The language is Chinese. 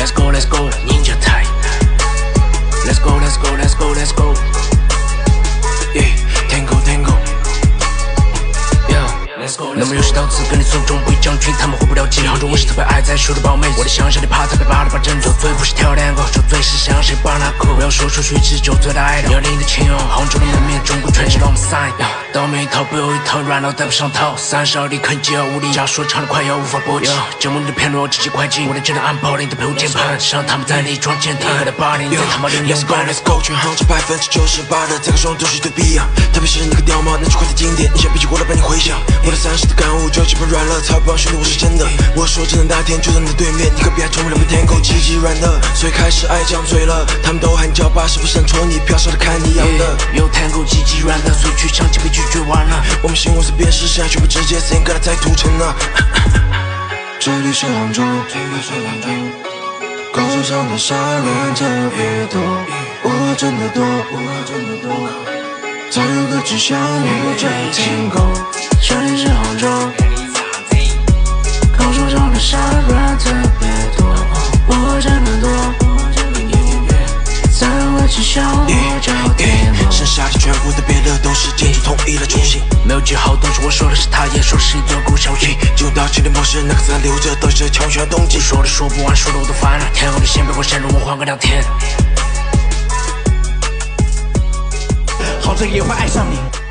Let's go, let's go, Ninja type. Let's go, let's go, let's go, let's go. Yeah, tango, tango. Yeah. 那么有些刀子跟你尊重不一将军，他们回不了记。杭州我是特别爱在手里抱妹，我的乡下里怕特别怕的把针。酒醉不是跳两个，酒醉是想谁把那口。不要说出去吃酒醉的爱的，要领的亲友。杭州的门面，中国全是 long sign。刀面一套不有一套，软到带不上套。30号里肯接无力，假说唱的快要无法勃起。节目里的片段直击快进，我的真的按炮令的陪我键盘，让他们在里装舰艇和的霸凌，在他妈领 Let's go, let's go， 全杭州98%的在高双都是对比啊，特别是那个屌毛那句话的经典，一下比起过来帮你回想。我的30的感悟就基本软了，才帮兄弟我是真的。我说真的，那天就在你的对面，你可别还冲不了没天狗，鸡鸡软的，所以开始爱讲嘴了。他们都喊叫爸，是不是很戳你？飘少的看你养的， 有天狗鸡鸡软的，所以去抢就被拒绝完了。 我们新公司辨识下全部直接 sing 给他在土城呢。这里是杭州，高手上的杀人特别多，我真的多，早有个志向我这天狗。这里是杭州，高手上的杀人特别多，我真的多，早有个志向我这天狗。剩下的全部的别的都是建筑统一了中心， 没有记好东西，我说的是他，也说的是一段故小心。 进入到情侣模式，那个字还留着，到底是强选动机。 说的说不完，说的我都烦了。天后的先别给我陷入，我换个2天。 好着也会爱上你。